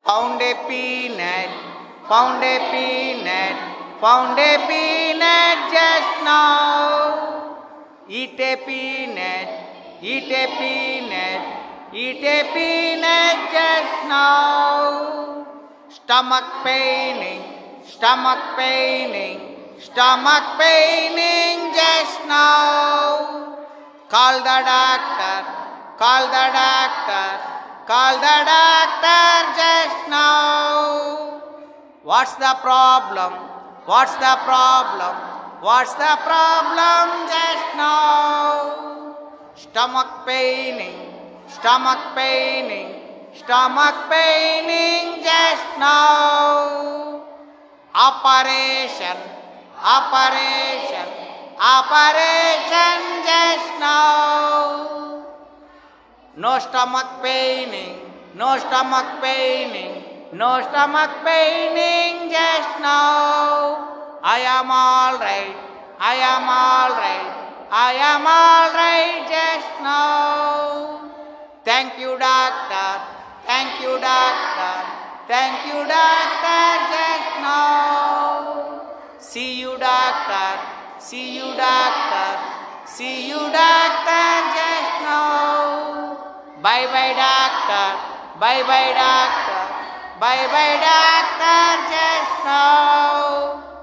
Found a peanut, found a peanut, found a peanut just now. Eat a peanut, eat a peanut, eat a peanut just now. Stomach paining, stomach paining, stomach paining just now. Call the doctor, call the doctor, call the doctor just now. What's the problem? What's the problem? What's the problem just now? Stomach paining, stomach paining, stomach paining just now. Operation, operation, operation just now. No stomach paining, no stomach paining, no stomach paining just now. I am all right, I am all right, I am all right just now. Thank you doctor, thank you doctor, thank you doctor just now. See you doctor, see you doctor, see you doctor just now. Bye bye doctor, bye bye doctor, bye bye doctor just now.